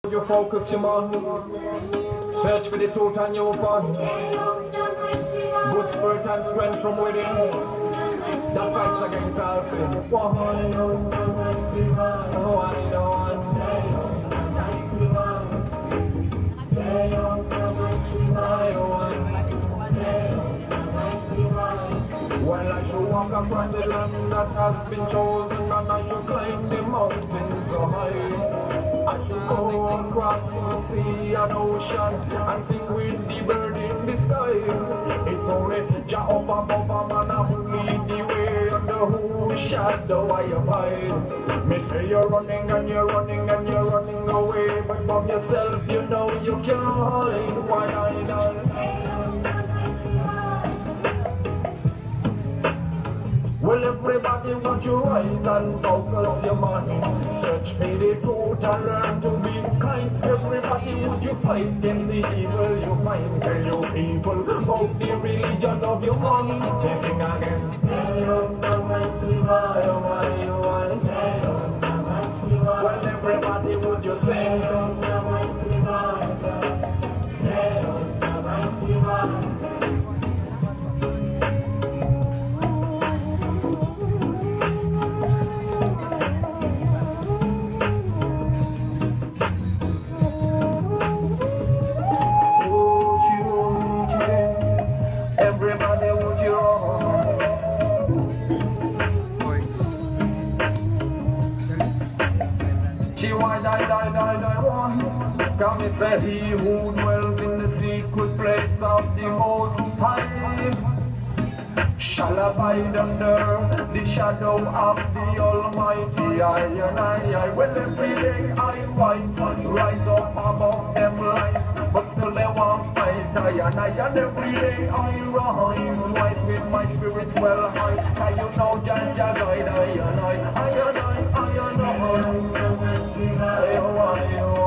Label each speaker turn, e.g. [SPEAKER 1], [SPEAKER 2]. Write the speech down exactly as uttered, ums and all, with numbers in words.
[SPEAKER 1] You focus your mind, search for the truth and you'll find good spirit and strength from within that fights against all sin. One, one, well, I should walk across the land that has been chosen, and I should climb the mountains so high. I should go across the sea and ocean and sing with the bird in the sky. It's only Jah up above a man who lead the way under whose shadow I abide. Me say you're running and you're running and you're running away, but from yourself you know you can't hide. Why I die? Well, everybody want you rise and focus your mind. Search for the truth and learn to be kind. Everybody would you fight against the evil you find. Tell you people about the religion of your mind. They sing again. Well, everybody would you sing. Come and say he who dwells in the secret place of the Most High shall abide under the shadow of the Almighty. I and I, I will every day I rise, rise up above them lies, but still they won't fight. I and I, and every day I rise, rise with my spirits well high. And you know Jah Jah guide I and I, I and I, I and I, I, I, I, I,